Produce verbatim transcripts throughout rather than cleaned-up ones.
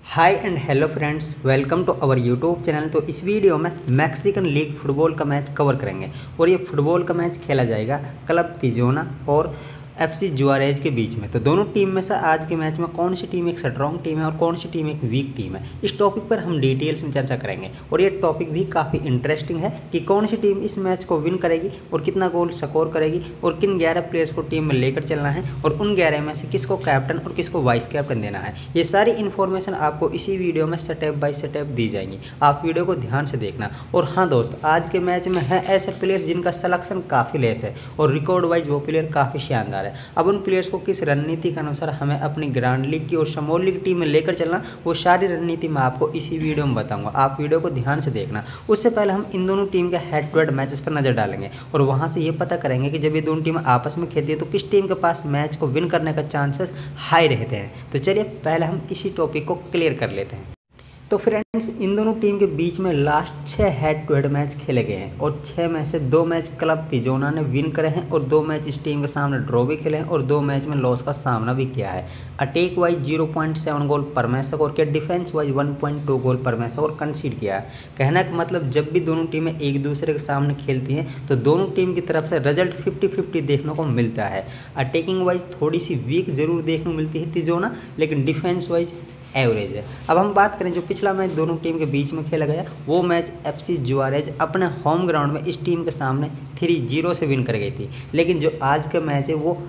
Hi and hello friends, welcome to our YouTube channel. तो इस video में Mexican league football का match cover करेंगे और ये फुटबॉल का मैच खेला जाएगा क्लब तिजोना और एफसी जुआरेज के बीच में। तो दोनों टीम में से आज के मैच में कौन सी टीम एक स्ट्रॉन्ग टीम है और कौन सी टीम एक वीक टीम है, इस टॉपिक पर हम डिटेल्स में चर्चा करेंगे। और ये टॉपिक भी काफ़ी इंटरेस्टिंग है कि कौन सी टीम इस मैच को विन करेगी और कितना गोल स्कोर करेगी और किन ग्यारह प्लेयर्स को टीम में लेकर चलना है और उन ग्यारह में से किसको कैप्टन और किसको वाइस कैप्टन देना है। ये सारी इन्फॉर्मेशन आपको इसी वीडियो में स्टेप बाय स्टेप दी जाएंगी। आप वीडियो को ध्यान से देखना। और हाँ दोस्त, आज के मैच में है ऐसे प्लेयर जिनका सिलेक्शन काफ़ी लेस है और रिकॉर्ड वाइज वो प्लेयर काफ़ी शानदार है। अब उन प्लेयर्स को किस रणनीति के अनुसार हमें अपनी ग्रैंड लीग की और स्मॉल लीग टीम में लेकर चलना, वो सारी रणनीति मैं आपको इसी वीडियो में बताऊंगा। आप वीडियो को ध्यान से देखना। उससे पहले हम इन दोनों टीम के हेड टू हेड मैचेस पर नजर डालेंगे और वहां से ये पता करेंगे कि जब ये दोनों टीम आपस में खेलती है तो किस टीम के पास मैच को विन करने का चांसेस हाई रहते हैं। तो चलिए पहले हम इसी टॉपिक को क्लियर कर लेते हैं। तो फ्रेंड्स, इन दोनों टीम के बीच में लास्ट छः हेड टू हेड मैच खेले गए हैं और छः में से दो मैच क्लब तिजोना ने विन करे हैं और दो मैच इस टीम के सामने ड्रॉ भी खेले हैं और दो मैच में लॉस का सामना भी किया है। Attack wise zero point seven goal पर मैच स्कोर किया, defence wise one point two goal पर मैच स्कोर कंसीड किया है। कहना का मतलब, जब भी दोनों टीमें एक दूसरे के सामने खेलती हैं तो दोनों टीम की तरफ से रिजल्ट फिफ्टी फिफ्टी देखने को मिलता है। अटैकिंग वाइज थोड़ी सी वीक जरूर देखने को मिलती है तिजोना, लेकिन डिफेंस वाइज एवरेज है। अब हम बात करें जो पिछला मैच दोनों टीम के बीच में खेला गया, वो मैच एफसी जुआरेज अपने होम ग्राउंड में इस टीम के सामने थ्री जीरो से विन कर गई थी। लेकिन जो आज का मैच है वो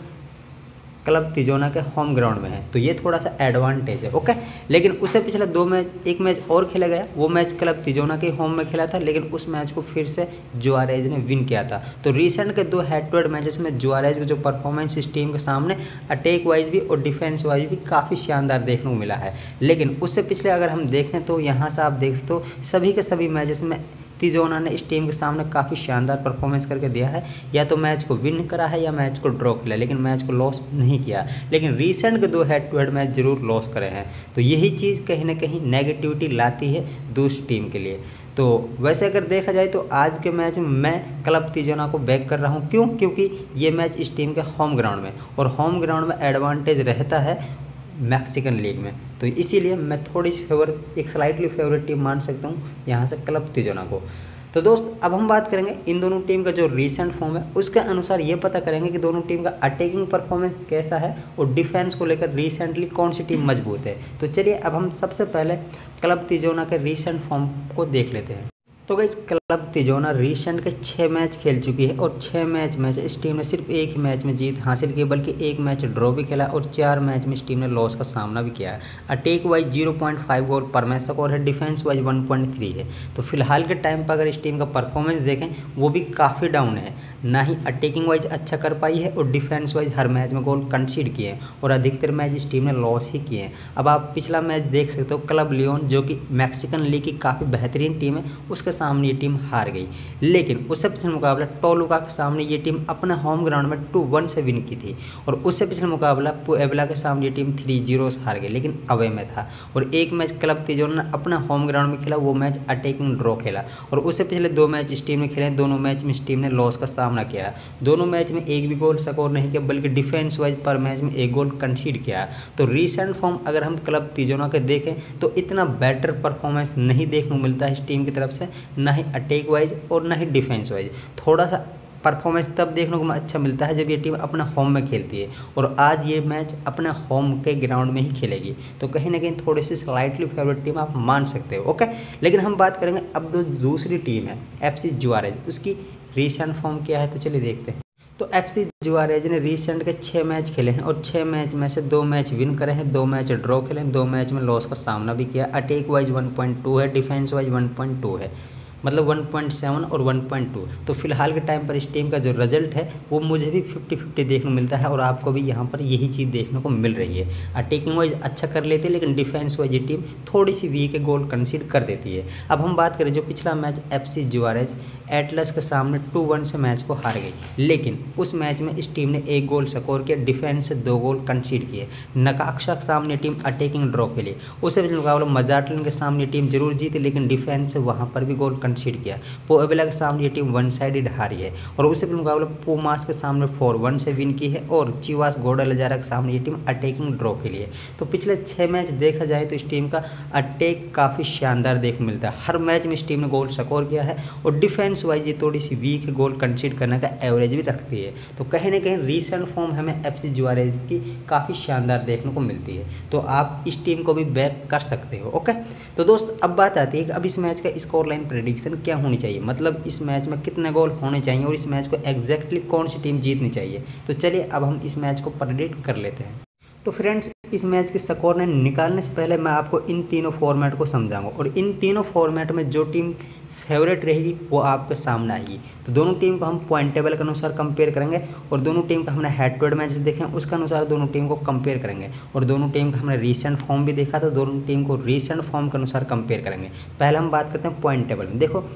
क्लब तिजोना के होम ग्राउंड में है, तो ये थोड़ा सा एडवांटेज है। ओके, लेकिन उससे पिछले दो मैच एक मैच और खेला गया, वो मैच क्लब तिजोना के होम में खेला था, लेकिन उस मैच को फिर से जुआरेज ने विन किया था। तो रिसेंट के दो हेड टू हेड मैचेस में जुआरेज का जो परफॉर्मेंस इस टीम के सामने अटैक वाइज भी और डिफेंस वाइज भी काफ़ी शानदार देखने को मिला है। लेकिन उससे पिछले अगर हम देखें तो यहाँ से आप देख सकते हो सभी के सभी मैचेस में तिजोना ने इस टीम के सामने काफ़ी शानदार परफॉर्मेंस करके दिया है। या तो मैच को विन करा है या मैच को ड्रॉ किया, लेकिन मैच को लॉस नहीं किया। लेकिन रीसेंट के दो हेड टू हेड मैच जरूर लॉस करे हैं, तो यही चीज़ कहीं ना कहीं नेगेटिविटी लाती है दूसरी टीम के लिए। तो वैसे अगर देखा जाए तो आज के मैच में मैं क्लब तिजोना को बैक कर रहा हूँ। क्यों? क्योंकि ये मैच इस टीम के होम ग्राउंड में, और होम ग्राउंड में एडवांटेज रहता है मैक्सिकन लीग में, तो इसीलिए मैं थोड़ी सी फेवर एक स्लाइटली फेवरेट टीम मान सकता हूँ यहाँ से क्लब तिजोना को। तो दोस्त, अब हम बात करेंगे इन दोनों टीम का जो रीसेंट फॉर्म है उसके अनुसार ये पता करेंगे कि दोनों टीम का अटैकिंग परफॉर्मेंस कैसा है और डिफेंस को लेकर रिसेंटली कौन सी टीम मजबूत है। तो चलिए अब हम सबसे पहले क्लब तिजोना के रीसेंट फॉर्म को देख लेते हैं। तो गाइस, क्लब तिजोना रिसेंट के छः मैच खेल चुकी है और छः मैच में से इस टीम ने सिर्फ एक ही मैच में जीत हासिल की, बल्कि एक मैच ड्रॉ भी खेला और चार मैच में इस टीम ने लॉस का सामना भी किया है। Attack wise zero point five goal पर मैच स्कोर है, defence wise one point three है। तो फिलहाल के टाइम पर अगर इस टीम का परफॉर्मेंस देखें वो भी काफ़ी डाउन है, ना ही अटैकिंग वाइज अच्छा कर पाई है और डिफेंस वाइज हर मैच में गोल कंसीड किए हैं और अधिकतर मैच इस टीम ने लॉस ही किए हैं। अब आप पिछला मैच देख सकते हो, क्लब लियोन जो कि मैक्सिकन लीग की काफ़ी बेहतरीन टीम है, उसके सामने ये टीम हार गई। लेकिन उससे पिछले मुकाबला टोलुका के सामने ये टीम अपने होम ग्राउंड में टू वन से विन की थी और उससे पिछले मुकाबला पुएबला के सामने ये टीम थ्री जीरो से हार गई, लेकिन अवे में था। और एक मैच क्लब तिजोना ने अपने होम ग्राउंड में खेला, वो मैच अटैकिंग ड्रॉ खेला। और उससे पिछले दो मैच इस टीम ने खेले, दोनों मैच में इस टीम ने लॉस का सामना किया। दोनों मैच में एक भी गोल स्कोर नहीं किया, बल्कि डिफेंस वाइज पर मैच में एक गोल कंसीड किया। तो रीसेंट फॉर्म अगर हम क्लब तिजोना के देखें तो इतना बेटर परफॉर्मेंस नहीं देखने को मिलता है इस टीम की तरफ से, ना ही अटैक वाइज और ना ही डिफेंस वाइज। थोड़ा सा परफॉर्मेंस तब देखने को अच्छा मिलता है जब ये टीम अपने होम में खेलती है, और आज ये मैच अपने होम के ग्राउंड में ही खेलेगी, तो कहीं ना कहीं थोड़ी सी स्लाइटली फेवरेट टीम आप मान सकते हो। ओके, लेकिन हम बात करेंगे अब जो दूसरी टीम है एफसी जुआरेज, उसकी रीसेंट फॉर्म क्या है, तो चलिए देखते हैं। तो एफसी जुआरेज ने रिसेंट के छः मैच खेले हैं और छः मैच में से दो मैच विन करे हैं, दो मैच ड्रॉ खेले हैं, दो मैच में लॉस का सामना भी किया। Attack wise one point two है, defence wise one point two है, मतलब वन पॉइंट सेवन और वन पॉइंट टू। तो फिलहाल के टाइम पर इस टीम का जो रिजल्ट है वो मुझे भी फिफ्टी फिफ्टी देखने को मिलता है और आपको भी यहाँ पर यही चीज़ देखने को मिल रही है। अटैकिंग वाइज अच्छा कर लेते हैं, लेकिन डिफेंस वाइज ये टीम थोड़ी सी वीक है, गोल कंसीड कर देती है। अब हम बात करें जो पिछला मैच एफसी जुआरेज एटलस के सामने टू वन से मैच को हार गई, लेकिन उस मैच में इस टीम ने एक गोल स्कोर किया, डिफेंस से दो गोल कंसीड किए। नकाक्षा के सामने टीम अटैकिंग ड्रॉ खेली। उससे मुकाबला मजाटलन के सामने टीम जरूर जीती, लेकिन डिफेंस से वहाँ पर भी गोल कंसीड किया। पुएबला के सामने ये टीम वन साइडेड हारी है और उससे मुकाबला पुमास के सामने फोर वन से विन की है और चिवास ग्वाडालाजारा के सामने ये टीम अटैकिंग ड्रॉ के लिए। तो पिछले छः मैच देखा जाए तो इस टीम का अटैक काफ़ी शानदार देखने मिलता है। हर मैच में इस टीम ने गोल स्कोर किया है और डिफेंस वाइज ये थोड़ी सी वीक है, गोल कंसीड करने का एवरेज भी रखती है। तो कहीं ना कहीं रीसेंट फॉर्म हमें एफसी जुआरेज की काफ़ी शानदार देखने को मिलती है। तो आप इस टीम को भी बैक कर सकते हो। ओके, तो दोस्त अब बात आती है कि अब इस मैच का स्कोर लाइन प्रेडिक्शन क्या होनी चाहिए, मतलब इस मैच में कितने गोल होने चाहिए और इस मैच को एग्जैक्टली कौन सी टीम जीतनी चाहिए। तो चलिए अब हम इस मैच को प्रेडिक्ट कर लेते हैं। तो फ्रेंड्स, इस मैच के स्कोर लाइन निकालने से पहले मैं आपको इन तीनों फॉर्मेट को समझाऊंगा और इन तीनों फॉर्मेट में जो टीम फेवरेट रहेगी वो आपके सामने आएगी। तो दोनों टीम को हम पॉइंट टेबल के अनुसार कंपेयर करेंगे और दोनों टीम का हमने हेड टू हेड मैच देखे उसके अनुसार दोनों टीम को कंपेयर करेंगे और दोनों टीम का हमने रीसेंट फॉर्म भी देखा तो दोनों टीम को रीसेंट फॉर्म के अनुसार कंपेयर करेंगे। पहले हम बात करते हैं पॉइंट टेबल में। देखो,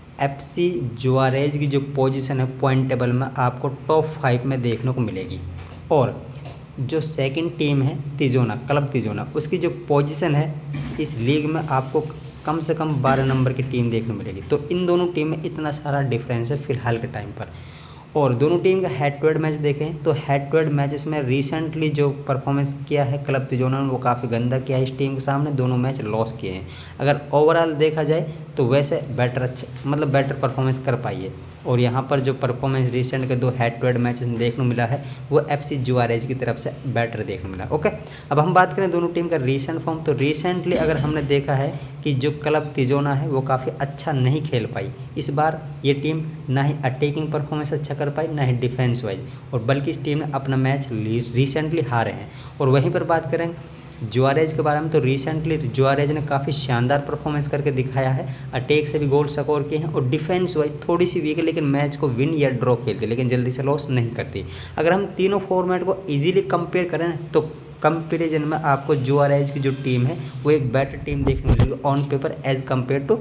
एफसी जुआरेज की जो पोजीशन है पॉइंट टेबल में आपको टॉप फाइव में देखने को मिलेगी और जो सेकंड टीम है तिजोना, क्लब तिजोना, उसकी जो पोजीशन है इस लीग में आपको कम से कम बारह नंबर की टीम देखने मिलेगी। तो इन दोनों टीम में इतना सारा डिफरेंस है फिलहाल के टाइम पर। और दोनों टीम का हेड टू हेड मैच देखें तो हेड टू हेड मैचेस में रिसेंटली जो परफॉर्मेंस किया है क्लब तिजोना ने वो काफ़ी गंदा किया है इस टीम के सामने, दोनों मैच लॉस किए हैं। अगर ओवरऑल देखा जाए तो वैसे बेटर अच्छा मतलब बेटर परफॉर्मेंस कर पाई है और यहाँ पर जो परफॉर्मेंस रिसेंट के दो हेड टू हेड मैचेस में देखने मिला है वो एफसी जुआरेज की तरफ से बेटर देखने मिला। ओके, अब हम बात करें दोनों टीम का रीसेंट फॉर्म। तो रिसेंटली अगर हमने देखा है कि जो क्लब तिजोना है वो काफ़ी अच्छा नहीं खेल पाई इस बार। ये टीम ना ही अटैकिंग परफॉर्मेंस अच्छा कर पाई ना ही डिफेंस वाइज, और बल्कि इस टीम ने अपना मैच रिसेंटली हारे हैं। और वहीं पर बात करें जुआरेज के बारे में तो रिसेंटली जुआरेज ने काफ़ी शानदार परफॉर्मेंस करके दिखाया है, अटैक से भी गोल स्कोर किए हैं और डिफेंस वाइज थोड़ी सी वीक है लेकिन मैच को विन या ड्रॉ खेलती है लेकिन जल्दी से लॉस नहीं करती। अगर हम तीनों फॉर्मेट को इजीली कंपेयर करें तो कंपेरिजन में आपको जुआरेज की जो टीम है वो एक बेटर टीम देखने मिलेगी on paper as compared to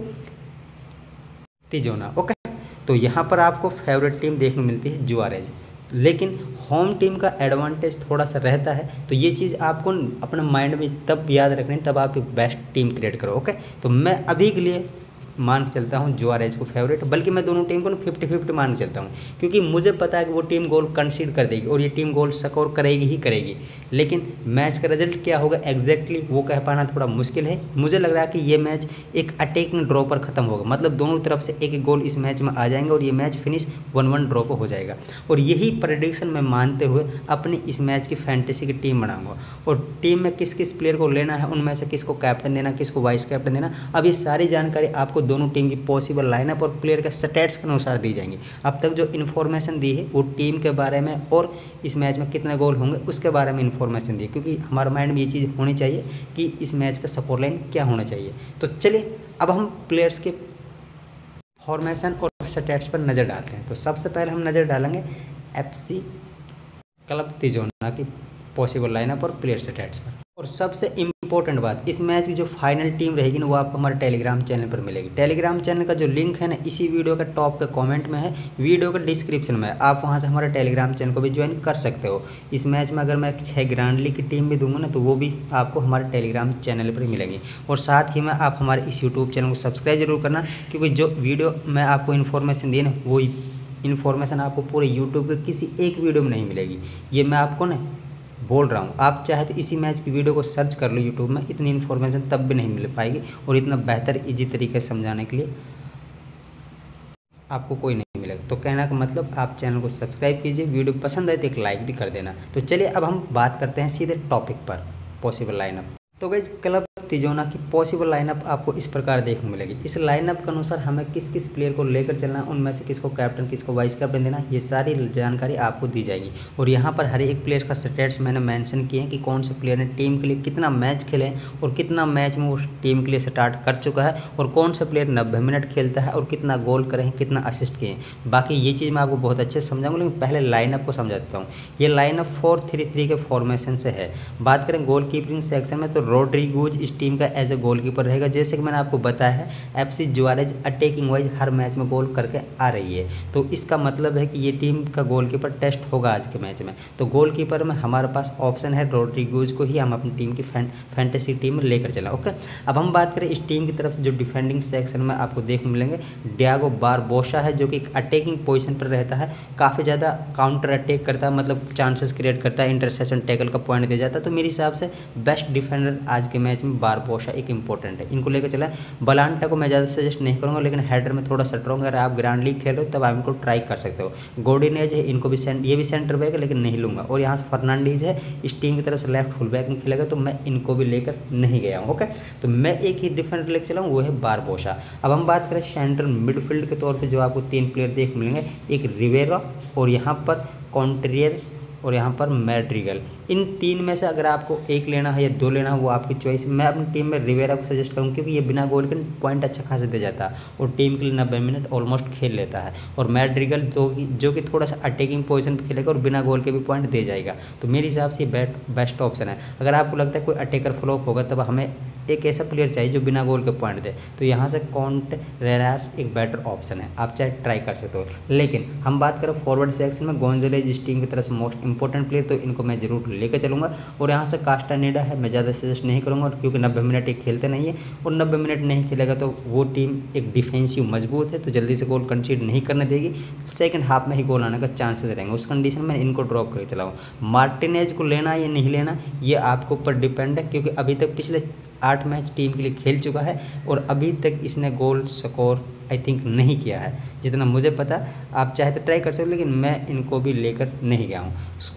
Tijuana. Okay, तो यहाँ पर आपको फेवरेट टीम देखने मिलती है जुआरेज, लेकिन होम टीम का एडवांटेज थोड़ा सा रहता है। तो ये चीज़ आपको अपने माइंड में तब याद रखनी तब आप बेस्ट टीम क्रिएट करो। ओके, तो मैं अभी के लिए मान के चलता हूँ जुआरेज को फेवरेट, बल्कि मैं दोनों टीम को ना फिफ्टी फिफ्टी मान के चलता हूँ क्योंकि मुझे पता है कि वो टीम गोल कंसीड कर देगी और ये टीम गोल स्कोर करेगी ही करेगी, लेकिन मैच का रिजल्ट क्या होगा एग्जैक्टली वो कह पाना थोड़ा मुश्किल है। मुझे लग रहा है कि ये मैच एक अटैकिंग ड्रॉ पर खत्म होगा, मतलब दोनों तरफ से एक एक गोल इस मैच में आ जाएंगे और ये match finish one one draw पर हो जाएगा। और यही प्रेडिक्शन मैं मानते हुए अपनी इस मैच की फैंटेसी की टीम बनाऊंगा और टीम में किस किस प्लेयर को लेना है, उनमें से किसको कैप्टन देना, किसको वाइस कैप्टन देना, अब ये सारी जानकारी आपको दोनों टीम की पॉसिबल लाइनअप और प्लेयर के स्टैट्स के अनुसार दी जाएंगी। अब तक जो इन्फॉर्मेशन दी है वो टीम के बारे में और इस मैच में कितने गोल होंगे उसके बारे में इन्फॉर्मेशन दी, क्योंकि हमारे माइंड में ये चीज़ होनी चाहिए कि इस मैच का स्कोर लाइन क्या होना चाहिए। तो चलिए अब हम प्लेयर्स के फॉर्मेशन और स्टैट्स पर नज़र डालते हैं। तो सबसे पहले हम नज़र डालेंगे एफसी क्लब तिजोना की पॉसिबल लाइनअप और प्लेयर स्टैट्स पर। और सबसे इम्पोर्टेंट बात, इस मैच की जो फाइनल टीम रहेगी ना वो आपको हमारे टेलीग्राम चैनल पर मिलेगी। टेलीग्राम चैनल का जो लिंक है ना इसी वीडियो के टॉप के कमेंट में है, वीडियो के डिस्क्रिप्शन में है, आप वहां से हमारे टेलीग्राम चैनल को भी ज्वाइन कर सकते हो। इस मैच में अगर मैं छः ग्रैंड लीग की टीम भी दूंगा ना तो वो भी आपको हमारे टेलीग्राम चैनल पर मिलेंगी। और साथ ही में आप हमारे इस यूट्यूब चैनल को सब्सक्राइब जरूर करना, क्योंकि जो वीडियो मैं आपको इन्फॉर्मेशन दी ना वो इन्फॉर्मेशन आपको पूरे यूट्यूब के किसी एक वीडियो में नहीं मिलेगी। ये मैं आपको ना बोल रहा हूँ, आप चाहे तो इसी मैच की वीडियो को सर्च कर लो यूट्यूब में, इतनी इन्फॉर्मेशन तब भी नहीं मिल पाएगी और इतना बेहतर इजी तरीके से समझाने के लिए आपको कोई नहीं मिलेगा। तो कहना का मतलब आप चैनल को सब्सक्राइब कीजिए, वीडियो पसंद आए तो एक लाइक भी कर देना। तो चलिए अब हम बात करते हैं सीधे टॉपिक पर, पॉसिबल लाइनअप। तो गाइस क्लब तिजोना की पॉसिबल लाइनअप आपको इस प्रकार देखने मिलेगी। इस लाइनअप के अनुसार हमें किस किस प्लेयर को लेकर चलना है, उनमें से किसको कैप्टन किसको वाइस कैप्टन देना, ये सारी जानकारी आपको दी जाएगी। और यहाँ पर हर एक प्लेयर का स्टेट्स मैंने मेंशन किए हैं कि कौन से प्लेयर ने टीम के लिए कितना मैच खेले और कितना मैच में वो टीम के लिए स्टार्ट कर चुका है और कौन सा प्लेयर नब्बे मिनट खेलता है और कितना गोल करे हैं, कितना असिस्ट किए हैं। बाकी ये चीज़ मैं आपको बहुत अच्छे से समझाऊंगा, लेकिन पहले लाइनअप को समझा देता हूँ। ये लाइनअप फोर थ्री थ्री के फॉर्मेशन से है। बात करें गोल कीपिंग सेक्शन में तो रोड्रिगोज इस टीम का एज ए गोलकीपर रहेगा। जैसे कि मैंने आपको बताया है एफसी जुआरेज अटैकिंग वाइज हर मैच में गोल करके आ रही है, तो इसका मतलब है कि ये टीम का गोलकीपर टेस्ट होगा आज के मैच में। तो गोलकीपर में हमारे पास ऑप्शन है रोड्रिगोज को ही हम अपनी टीम की फैंटेसी टीम में लेकर चला। ओके, अब हम बात करें इस टीम की तरफ से जो डिफेंडिंग सेक्शन में आपको देखने मिलेंगे डियागो बारबोसा है, जो कि एक अटैकिंग पोजीशन पर रहता है, काफ़ी ज़्यादा काउंटर अटैक करता है, मतलब चांसेस क्रिएट करता है, इंटरसेप्शन टैकल का पॉइंट दे जाता है। तो मेरे हिसाब से बेस्ट डिफेंडर आज के मैच में बारबोसा एक इंपॉर्टेंट है, इनको लेकर चला। बलांटा को मैं ज़्यादा सजेस्ट नहीं करूँगा, लेकिन हेडर में थोड़ा स्ट्रॉन्ग है, अगर आप ग्रैंड लीग खेल रहे हो तब आप इनको ट्राई कर सकते हो। गोडिनेज है, इनको भी सेंट ये भी सेंटर बैक है लेकिन नहीं लूँगा। और यहाँ से फर्नांडीज है, इस टीम की तरफ से लेफ्ट फुल बैक में खेलेगा, तो मैं इनको भी लेकर नहीं गया हूँ। ओके, तो मैं एक ही डिफेंडर लेकर चला हूँ, वो है बारबोसा। अब हम बात करें सेंट्रल मिडफील्ड के तौर पर जो आपको तीन प्लेयर देख मिलेंगे, एक रिवेरा और यहाँ पर कॉन्ट्रियर्स और यहाँ पर मैड्रिगल। इन तीन में से अगर आपको एक लेना है या दो लेना है वो आपकी चॉइस है। मैं अपनी टीम में रिवेरा को सजेस्ट करूँ क्योंकि ये बिना गोल के पॉइंट अच्छा खासा दे जाता है और टीम के लिए नब्बे मिनट ऑलमोस्ट खेल लेता है। और मैड्रिगल तो जो कि थोड़ा सा अटैकिंग पोजीशन पे खेलेगा और बिना गोल के भी पॉइंट दे जाएगा। तो मेरे हिसाब से ये बेस्ट ऑप्शन है। अगर आपको लगता है कोई अटैकर फ्लॉप होगा तब हमें एक ऐसा प्लेयर चाहिए जो बिना गोल के पॉइंट दे, तो यहाँ से कॉन्ट्रेरास एक बेटर ऑप्शन है, आप चाहे ट्राई कर सकते हो। लेकिन हम बात करें फॉरवर्ड सेक्शन में गोंजालेज इस टीम की तरफ से मोस्ट इंपॉर्टेंट प्लेयर, तो इनको मैं जरूर लेकर चलूँगा। और यहाँ से कास्टानेडा है, मैं ज़्यादा सजेस्ट नहीं करूँगा क्योंकि नब्बे मिनट एक खेलते नहीं है और नब्बे मिनट नहीं खेलेगा तो वो टीम एक डिफेंसिव मजबूत है, तो जल्दी से गोल कंसीड नहीं करने देगी, सेकंड हाफ में ही गोल आने का चांसेस रहेंगे। उस कंडीशन में इनको ड्रॉप करके चलाऊँ। मार्टिनेज को लेना या नहीं लेना ये आपके ऊपर डिपेंड है, क्योंकि अभी तक पिछले आठ मैच टीम के लिए खेल चुका है और अभी तक इसने गोल स्कोर आई थिंक नहीं किया है जितना मुझे पता। आप चाहे तो ट्राई कर सकते हो, लेकिन मैं इनको भी लेकर नहीं गया हूँ।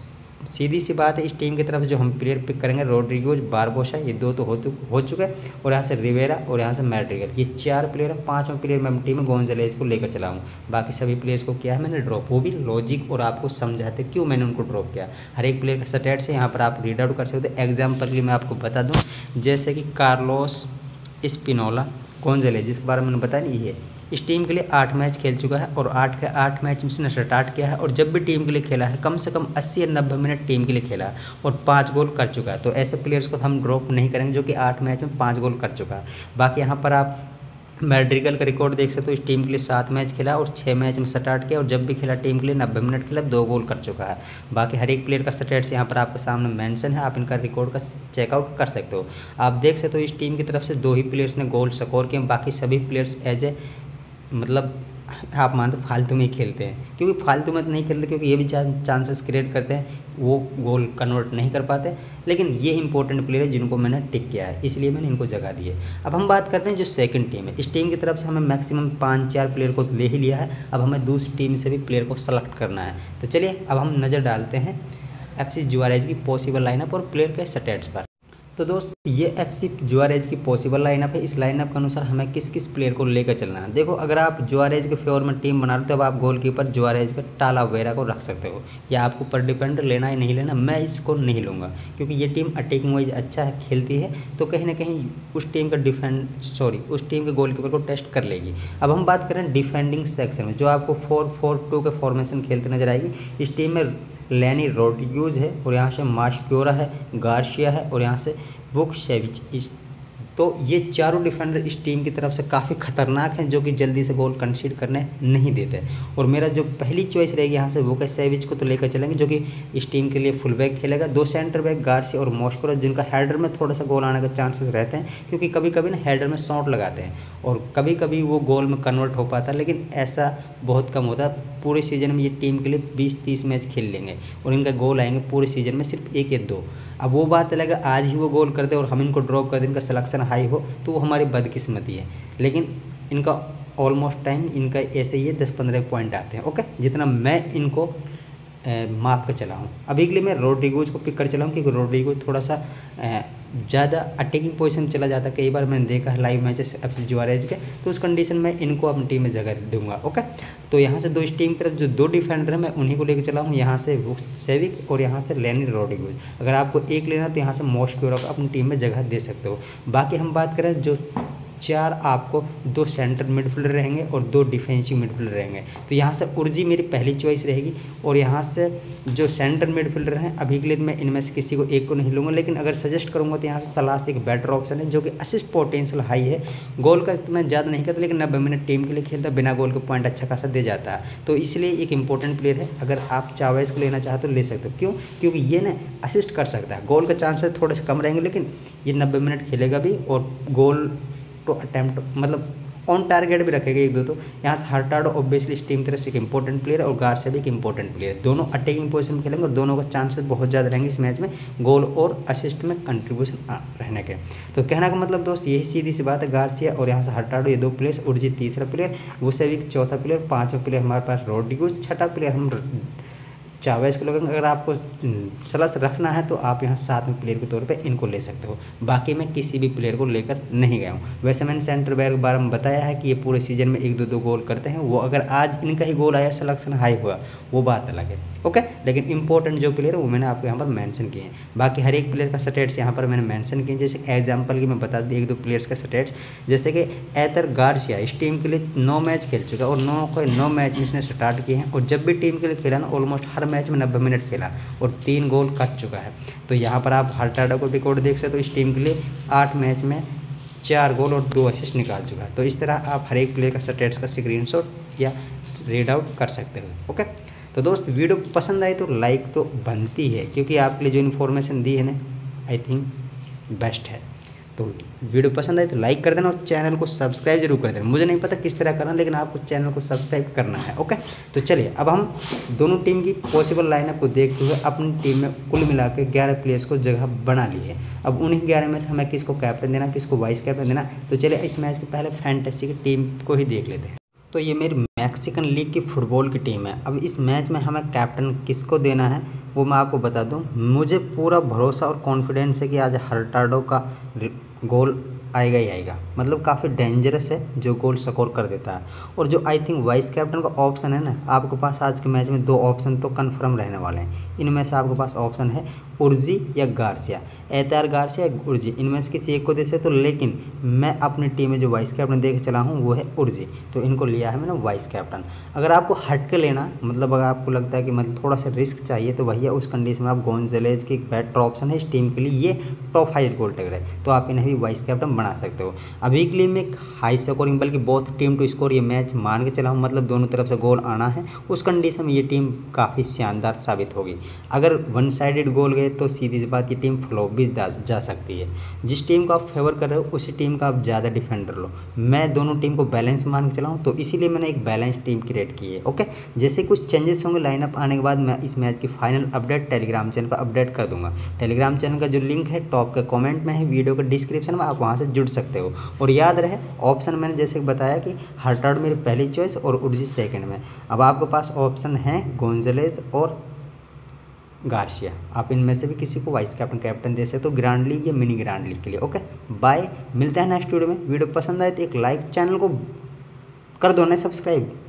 सीधी सी बात है, इस टीम की तरफ जो हम प्लेयर पिक करेंगे रोड्रिगोज बारबोसा, ये दो तो हो हो चुके हैं, और यहाँ से रिवेरा और यहाँ से मैड्रिगल, ये चार प्लेयर हैं। पांचों प्लेयर मैं टीम में गोंजालेज को लेकर चला हूँ। बाकी सभी प्लेयर्स को किया है मैंने ड्रॉप, वो भी लॉजिक और आपको समझाते क्यों मैंने उनको ड्रॉप किया। हर एक प्लेयर का स्टैट्स है, यहाँ पर आप रीड आउट कर सकते हो। एग्जाम्पल के लिए मैं आपको बता दूँ, जैसे कि कार्लोस स्पिनोला गोंजालेज, जिसके बारे में मैंने बताया नहीं, ये इस टीम के लिए आठ मैच खेल चुका है और आठ के आठ मैच में इसने स्टार्ट किया है और जब भी टीम के लिए खेला है कम से कम अस्सी या नब्बे मिनट टीम के लिए खेला है और पाँच गोल कर चुका है। तो ऐसे प्लेयर्स को हम ड्रॉप नहीं करेंगे जो कि आठ मैच में पाँच गोल कर चुका है। बाकी यहाँ पर आप मैड्रिगल का रिकॉर्ड देख सकते हो, इस टीम के लिए सात मैच खेला और छः मैच में स्टार्ट किया और जब भी खेला टीम के लिए नब्बे मिनट खेला, दो गोल कर चुका है। बाकी हर एक प्लेयर का स्टेट्स यहाँ पर आपके सामने मेंशन है, आप इनका रिकॉर्ड का चेकआउट कर सकते हो। आप देख सकते हो इस टीम की तरफ से दो ही प्लेयर्स ने गोल स्कोर किए, बाकी सभी प्लेयर्स एज ए मतलब आप मानते फालतू में ही खेलते हैं, क्योंकि फालतू में तो नहीं खेलते क्योंकि ये भी चांसेस क्रिएट करते हैं, वो गोल कन्वर्ट नहीं कर पाते। लेकिन ये इंपॉर्टेंट प्लेयर है जिनको मैंने टिक किया है, इसलिए मैंने इनको जगह दी है। अब हम बात करते हैं जो सेकंड टीम है, इस टीम की तरफ से हमें मैक्सिमम पाँच चार प्लेयर को ले ही लिया है, अब हमें दूसरी टीम से भी प्लेयर को सेलेक्ट करना है। तो चलिए अब हम नज़र डालते हैं एफसी जुआरेज की पॉसिबल लाइनअप और प्लेयर के स्टैट्स पर। तो दोस्त ये एफसी जुआरेज की पॉसिबल लाइनअप है, इस लाइनअप के अनुसार हमें किस किस प्लेयर को लेकर चलना है। देखो, अगर आप जुआरेज के फेवर में टीम बना रहे हो तो अब आप गोलकीपर जुआरेज का टालावेरा को रख सकते हो, या आपको पर डिपेंड लेना ही नहीं लेना। मैं इसको नहीं लूँगा क्योंकि ये टीम अटैकिंग वाइज अच्छा है, खेलती है, तो कहीं ना कहीं उस टीम का डिफेंड सॉरी उस टीम के गोलकीपर को टेस्ट कर लेगी। अब हम बात करें डिफेंडिंग सेक्शन में, जो आपको फोर फोर टू के फॉर्मेशन खेलते नजर आएगी। इस टीम में लेनी रोड्रिगोज है और यहाँ से मास्क्योरा है, गार्सिया है और यहाँ से वुकशेविच। तो ये चारों डिफेंडर इस टीम की तरफ से काफ़ी खतरनाक हैं, जो कि जल्दी से गोल कंसीड करने नहीं देते। और मेरा जो पहली चॉइस रहेगी यहाँ से वुकशेविच को तो लेकर चलेंगे, जो कि इस टीम के लिए फुल बैक खेलेगा। दो सेंटर बैक गार्सिया और मॉस्क्योरा, जिनका हेडर में थोड़ा सा गोल आने के चांसेस रहते हैं, क्योंकि कभी कभी ना हेडर में शॉट लगाते हैं और कभी कभी वो गोल में कन्वर्ट हो पाता है, लेकिन ऐसा बहुत कम होता है। पूरे सीजन में ये टीम के लिए बीस तीस मैच खेल लेंगे और इनका गोल आएंगे पूरे सीजन में सिर्फ एक या दो। अब वो बात अलग है, आज ही वो गोल करते और हम इनको ड्रॉप कर दें, इनका सिलेक्शन हाई हो तो वो हमारी बदकिस्मती है, लेकिन इनका ऑलमोस्ट टाइम इनका ऐसे ही है, दस पंद्रह पॉइंट आते हैं। ओके, जितना मैं इनको माप कर चला हूँ। अभी के लिए मैं रोड्रिगोज को पिक कर चला हूँ क्योंकि रोड्रिगोज थोड़ा सा ज़्यादा अटैकिंग पोजीशन में चला जाता है, कई बार मैंने देखा है लाइव मैचेस एफसी जुआरेज के, तो उस कंडीशन में इनको अपनी टीम में जगह दूंगा। ओके, तो यहाँ से दो इस टीम की तरफ जो दो डिफेंडर है मैं उन्हीं को लेकर चला हूँ, यहाँ से वुकशेविच और यहाँ से लेनी रोड्रिगोज। अगर आपको एक लेना तो यहाँ से मॉस्क्योरा को अपनी टीम में जगह दे सकते हो। बाकी हम बात करें जो चार आपको दो सेंटर मिडफील्डर रहेंगे और दो डिफेंसिव मिडफील्डर रहेंगे। तो यहाँ से उर्जी मेरी पहली चॉइस रहेगी और यहाँ से जो सेंटर मिडफील्डर हैं अभी के लिए मैं इनमें से किसी को एक को नहीं लूँगा, लेकिन अगर सजेस्ट करूँगा तो यहाँ से सलाह से एक बेटर ऑप्शन है जो कि असिस्ट पोटेंशियल हाई है। गोल का मैं ज़्यादा नहीं करता, लेकिन नब्बे मिनट टीम के लिए खेलता, बिना गोल के पॉइंट अच्छा खासा दे जाता है। तो इसलिए एक इंपॉर्टेंट प्लेयर है, अगर आप चावेज़ को लेना चाहते तो ले सकते हो। क्यों? क्योंकि ये ना असिस्ट कर सकता है, गोल के चांसेस थोड़े से कम रहेंगे, लेकिन ये नब्बे मिनट खेलेगा भी और गोल तो अटैम्प्ट मतलब ऑन टारगेट भी रखेगा एक दो। तो यहाँ से हर्टाडो ऑब्वियसली इस टीम तरफ से एक इंपॉर्टेंट प्लेयर है और गार्सिया भी एक इंपॉर्टेंट प्लेयर है। दोनों अटैकिंग पोजीशन में खेलेंगे और दोनों का चांसेस बहुत ज़्यादा रहेंगे इस मैच में गोल और असिस्ट में कंट्रीब्यूशन रहने के। तो कहने का मतलब दोस्त यही सीधी सी बात है, गार्सिया और यहाँ से हर्टाडो ये दो प्लेयर्स, उर्जी तीसरा प्लेयर, वुसेविक चौथा प्लेयर, पाँचवा प्लेयर हमारे पास रोड्रिगेज, छठा प्लेयर हम चावेज़ के लोग। अगर आपको सलस रखना है तो आप यहाँ सातवें प्लेयर के तौर पे इनको ले सकते हो। बाकी मैं किसी भी प्लेयर को लेकर नहीं गया हूँ। वैसे मैंने सेंटर बैक के बारे में बताया है कि ये पूरे सीजन में एक दो दो गोल करते हैं, वो अगर आज इनका ही गोल आया सिलेक्शन हाई हुआ वो बात अलग है, ओके। लेकिन इंपॉर्टेंट जो प्लेयर है वो मैंने आपको यहाँ पर मेंशन किए हैं। बाकी हर एक प्लेयर का स्टेट्स यहाँ पर मैंने मेंशन किए, जैसे एग्जांपल की मैं बता दूँ एक दो प्लेयर्स का स्टेट्स, जैसे कि एतर गार्सिया इस टीम के लिए नौ मैच खेल चुका है और नौ को नौ मैच में इसने स्टार्ट किए हैं और जब भी टीम के लिए खेला ना ऑलमोस्ट हर मैच में नब्बे मिनट खेला और तीन गोल कर चुका है। तो यहाँ पर आप हर्टाडो को रिकॉर्ड देख सकते हो, इस टीम के लिए आठ मैच में चार गोल और दो असिस्ट निकाल चुका है। तो इस तरह आप हर एक प्लेयर का स्टेट्स का स्क्रीनशॉट या रीड आउट कर सकते हो, ओके। तो दोस्त वीडियो पसंद आई तो लाइक तो बनती है, क्योंकि आपके लिए जो इन्फॉर्मेशन दी है ना आई थिंक बेस्ट है। तो वीडियो पसंद आए तो लाइक कर देना और चैनल को सब्सक्राइब जरूर कर देना। मुझे नहीं पता किस तरह करना, लेकिन आपको चैनल को सब्सक्राइब करना है, ओके। तो चलिए अब हम दोनों टीम की पॉसिबल लाइनअप को देखते हुए अपनी टीम में कुल मिला के ग्यारह प्लेयर्स को जगह बना ली है। अब उन्हीं ग्यारह में से हमें किसको कैप्टन देना, किसको वाइस कैप्टन देना। तो चलिए इस मैच के पहले फैंटेसी की टीम को ही देख लेते हैं। तो ये मेरी मैक्सिकन लीग की फुटबॉल की टीम है। अब इस मैच में हमें कैप्टन किसको देना है वो मैं आपको बता दूं। मुझे पूरा भरोसा और कॉन्फिडेंस है कि आज हर्टाडो का गोल आएगा ही आएगा, मतलब काफ़ी डेंजरस है जो गोल स्कोर कर देता है। और जो आई थिंक वाइस कैप्टन का ऑप्शन है ना, आपके पास आज के मैच में दो ऑप्शन तो कंफर्म रहने वाले हैं। इनमें से आपके पास ऑप्शन है उर्जी या गार्सिया, एतार गार्सिया या उर्जी, इनमें से किसी एक को दे सकते। तो लेकिन मैं अपनी टीम में जो वाइस कैप्टन दे के चला हूँ वो है उर्जी, तो इनको लिया है मैंने वाइस कैप्टन। अगर आपको हट के लेना, मतलब अगर आपको लगता है कि मतलब थोड़ा सा रिस्क चाहिए, तो भैया उस कंडीशन में आप गोंजालेज की बेटर ऑप्शन है इस टीम के लिए, ये टॉप फाइव गोल टेगर है, तो आप इन्हें भी वाइस कैप्टन बना सकते हो। अभी के लिए मैं एक हाई स्कोरिंग बल्कि बहुत टीम टू स्कोर ये मैच मान के चला हूँ, मतलब दोनों तरफ से गोल आना है, उस कंडीशन में ये टीम काफ़ी शानदार साबित होगी। अगर वन साइडेड गोल गए तो सीधी सी बात ये टीम फ्लॉप भी जा सकती है। जिस टीम को आप फेवर कर रहे हो उसी टीम का आप ज़्यादा डिफेंडर लो। मैं दोनों टीम को बैलेंस मान के चला हूँ, तो इसीलिए मैंने एक बैलेंस टीम क्रिएट की है, ओके। जैसे कुछ चेंजेस होंगे लाइनअप आने के बाद मैं इस मैच की फाइनल अपडेट टेलीग्राम चैनल पर अपडेट कर दूंगा। टेलीग्राम चैनल का जो लिंक है टॉप के कमेंट में है, वीडियो के डिस्क्रिप्शन में, आप वहाँ से जुड़ सकते हो। और याद रहे ऑप्शन मैंने जैसे बताया कि हर्टाडो मेरी पहली चॉइस और उर्जी सेकंड में। अब आपके पास ऑप्शन है गोंजालेज और गार्सिया, आप इनमें से भी किसी को वाइस कैप्टन कैप्टन दे सकते हो ग्रैंड लीग या मिनी ग्रैंड लीग के लिए, ओके। बाय, मिलते हैं नेक्स्ट वीडियो में। वीडियो पसंद आए तो एक लाइक, चैनल को कर दो ना सब्सक्राइब।